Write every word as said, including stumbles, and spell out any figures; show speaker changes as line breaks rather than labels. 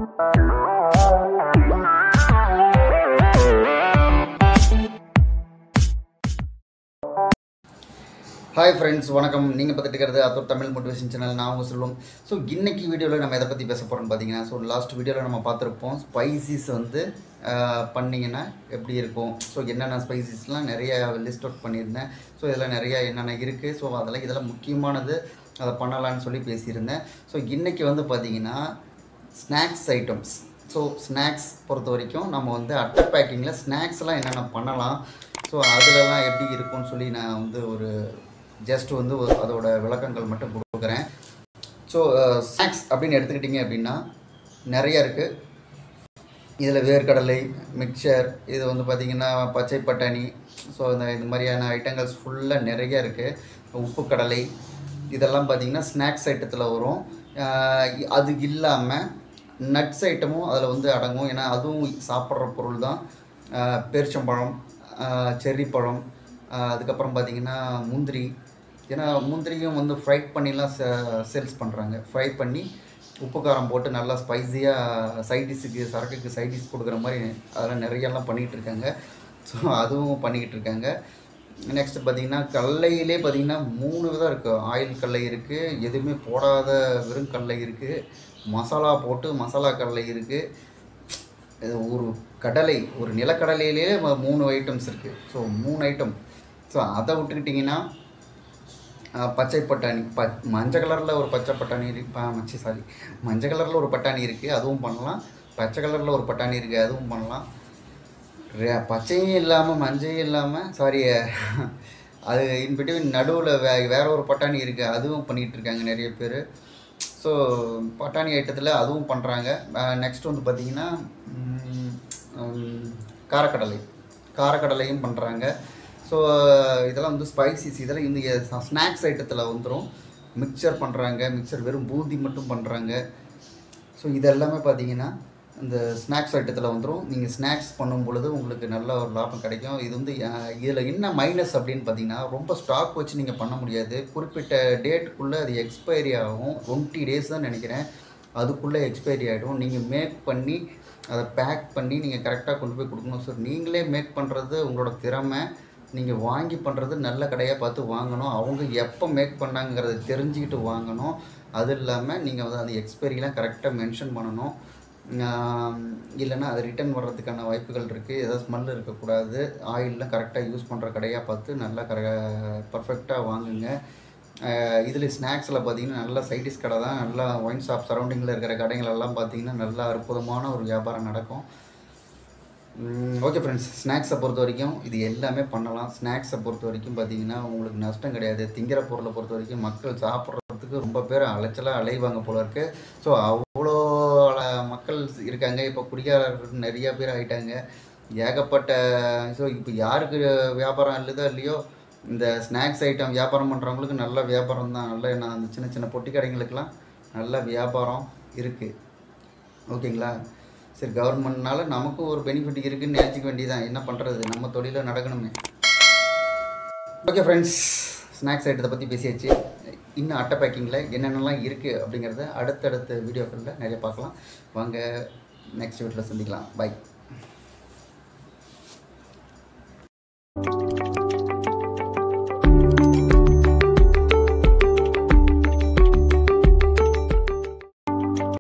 Hi friends, வணக்கம். நீங்க பார்த்துட்டு இருக்கிறது AtTUR தமிழ் மோட்டிவேஷன் சேனல். நான் உங்க செல்வம். ஸோ இன்னைக்கு வீடியோவில் நம்ம எதை பற்றி பேச போகிறோம்னு பார்த்தீங்கன்னா, ஸோ லாஸ்ட் வீடியோவில் நம்ம பார்த்துருப்போம் ஸ்பைசிஸ் வந்து பண்ணிங்கன்னா எப்படி இருக்கும். ஸோ என்னென்ன ஸ்பைசிஸ்லாம் நிறைய லிஸ்ட் அவுட் பண்ணியிருந்தேன். ஸோ இதில் நிறைய என்னென்ன இருக்குது. ஸோ அதில் இதெல்லாம் முக்கியமானது அதை பண்ணலான்னு சொல்லி பேசியிருந்தேன். ஸோ இன்றைக்கி வந்து பார்த்திங்கன்னா ஸ்நாக்ஸ் ஐட்டம்ஸ். ஸோ ஸ்நாக்ஸ் பொறுத்த வரைக்கும் நம்ம வந்து அட்டர் பேக்கிங்கில் ஸ்நாக்ஸ்லாம் என்னென்ன பண்ணலாம், ஸோ அதிலலாம் எப்படி இருக்கும்னு சொல்லி நான் வந்து ஒரு ஜஸ்ட் வந்து அதோட விளக்கங்கள் மட்டும் கொடுக்குறேன். ஸோ ஸ்நாக்ஸ் அப்படின்னு எடுத்துக்கிட்டிங்க அப்படின்னா நிறைய இருக்குது. இதில் வேர்க்கடலை, மிக்சர், இது வந்து பார்த்திங்கன்னா பச்சை பட்டாணி, ஸோ இந்த இது மாதிரியான ஐட்டங்கள்ஸ் ஃபுல்லாக நிறைய இருக்குது. உப்பு கடலை இதெல்லாம் பார்த்திங்கன்னா ஸ்நாக்ஸ் ஐட்டத்தில் வரும். அது இல்லாமல் நட்ஸ் ஐட்டமும் அதில் வந்து அடங்கும். ஏன்னா அதுவும் சாப்பிட்ற பொருள் தான். பேரிச்சம்பழம், செர்ரி பழம், அதுக்கப்புறம் பார்த்திங்கன்னா முந்திரி. ஏன்னா முந்திரியும் வந்து ஃப்ரை பண்ணிலாம் ச சேல்ஸ் பண்ணுறாங்க. ஃப்ரை பண்ணி உப்பு காரம் போட்டு நல்லா ஸ்பைஸியாக சைடிஷுக்கு சரக்குக்கு சைடிஷ் கொடுக்குற மாதிரி அதெல்லாம் நிறையெல்லாம் பண்ணிக்கிட்டு இருக்காங்க. ஸோ அதுவும் பண்ணிக்கிட்டு இருக்காங்க. நெக்ஸ்ட்டு பார்த்திங்கன்னா கடலையிலே பார்த்திங்கன்னா மூணு விதம் இருக்குது. ஆயில் கடலை இருக்குது, எதுவுமே போடாத வெறும் கடலை இருக்குது, மசாலா போட்டு மசாலா கடலை இருக்குது. ஒரு கடலை ஒரு நிலக்கடலையிலே மூணு ஐட்டம்ஸ் இருக்குது. ஸோ மூணு ஐட்டம். ஸோ அதை விட்டுக்கிட்டிங்கன்னா பச்சை பட்டாணி, ப மஞ்சள் கலரில் ஒரு பச்சை பட்டாணி இருக்கு, மச்சி சாரி மஞ்சள் கலரில் ஒரு பட்டாணி இருக்குது, அதுவும் பண்ணலாம். பச்சை கலரில் ஒரு பட்டாணி இருக்குது, அதுவும் பண்ணலாம். பச்சையும் இல்லாமல் மஞ்சளும் இல்லாமல் சாரி அது இன்பிட்வீன் நடுவில் வே வேற ஒரு பட்டாணி இருக்குது, அதுவும் பண்ணிகிட்டு இருக்காங்க நிறைய பேர். ஸோ பட்டாணி ஐட்டத்தில் அதுவும் பண்ணுறாங்க. நெக்ஸ்ட் வந்து பார்த்திங்கன்னா காரக்கடலை காரக்கடலையும் பண்ணுறாங்க. ஸோ இதெல்லாம் வந்து ஸ்பைசிஸ். இதெல்லாம் இந்த ஸ்நாக்ஸ் ஐட்டத்தில் வந்துடும். மிக்சர் பண்ணுறாங்க, மிக்சர் வெறும் பூந்தி மட்டும் பண்ணுறாங்க. ஸோ இதெல்லாமே பார்த்திங்கன்னா இந்த ஸ்நாக்ஸ் ஐட்டத்தில் வந்துடும். நீங்கள் ஸ்நாக்ஸ் பண்ணும் பொழுது உங்களுக்கு நல்ல ஒரு லாபம் கிடைக்கும். இது வந்து இதில் என்ன மைனஸ் அப்படின்னு பார்த்தீங்கன்னா, ரொம்ப ஸ்டாக் வச்சு நீங்கள் பண்ண முடியாது. குறிப்பிட்ட டேட்டுக்குள்ளே அது எக்ஸ்பைரி ஆகும். டுவெண்ட்டி டேஸ் தான் நினைக்கிறேன், அதுக்குள்ளே எக்ஸ்பைரி ஆகிடும். நீங்கள் மேக் பண்ணி அதை பேக் பண்ணி நீங்கள் கரெக்டாக கொண்டு போய் கொடுக்கணும். ஸோ நீங்களே மேக் பண்ணுறது உங்களோட திறமை. நீங்கள் வாங்கி பண்ணுறது நல்ல கடையாக பார்த்து வாங்கணும். அவங்க எப்போ மேக் பண்ணாங்கிறத தெரிஞ்சுக்கிட்டு வாங்கணும். அது இல்லாமல் நீங்கள் வந்து அந்த எக்ஸ்பைரிலாம் கரெக்டாக மென்ஷன் பண்ணணும். இல்லைன்னா அது ரிட்டர்ன் வர்றதுக்கான வாய்ப்புகள் இருக்குது. ஏதாவது ஸ்மெல் இருக்கக்கூடாது. ஆயிலெலாம் கரெக்டாக யூஸ் பண்ணுற கடையாக பார்த்து நல்லா கர பர்ஃபெக்டாக வாங்குங்க. இதில் ஸ்நாக்ஸில் பார்த்திங்கன்னா நல்லா சைடிஷ் கடை தான். நல்லா ஒயின் ஷாப் சரௌண்டிங்கில் இருக்கிற கடைகளெல்லாம் பார்த்திங்கன்னா நல்லா அற்புதமான ஒரு வியாபாரம் நடக்கும். ஓகே ஃப்ரெண்ட்ஸ், ஸ்நாக்ஸை பொறுத்த வரைக்கும் இது எல்லாமே பண்ணலாம். ஸ்நாக்ஸை பொறுத்த வரைக்கும் பார்த்திங்கன்னா உங்களுக்கு நஷ்டம் கிடையாது. திங்கிற பொருளை பொறுத்த வரைக்கும் மக்கள் சாப்பிட்றதுக்கு ரொம்ப பேர் அலைச்சலாக அலைவாங்க போல இருக்குது. ஸோ அவ்வளோ மக்கள் இருக்காங்க. இப்போ குடிகாரர்கள் நிறைய பேர் ஆகிட்டாங்க, ஏகப்பட்ட. ஸோ இப்போ யாருக்கு வியாபாரம் இல்லைதோ இல்லையோ, இந்த ஸ்நாக்ஸ் ஐட்டம் வியாபாரம் பண்ணுறவங்களுக்கு நல்ல வியாபாரம் தான். நல்ல என்ன அந்த சின்ன சின்ன பொட்டி கடைங்களுக்கெல்லாம் நல்ல வியாபாரம் இருக்குது. ஓகேங்களா? சரி, கவர்மெண்ட்னால நமக்கும் ஒரு பெனிஃபிட் இருக்குதுன்னு நினச்சிக்க வேண்டியதான். என்ன பண்ணுறது, நம்ம தொழிலில் நடக்கணுமே. ஓகே ஃப்ரெண்ட்ஸ், ஸ்நாக்ஸ் ஐட்டத்தை பற்றி பேசியாச்சு. இன்னும் அட்டை பேக்கிங்கில் என்னென்னலாம் இருக்குது அப்படிங்கிறத அடுத்தடுத்த வீடியோக்களில் நிறைய பார்க்கலாம். வாங்க நெக்ஸ்ட் வீடியோவில் சந்திக்கலாம். பை.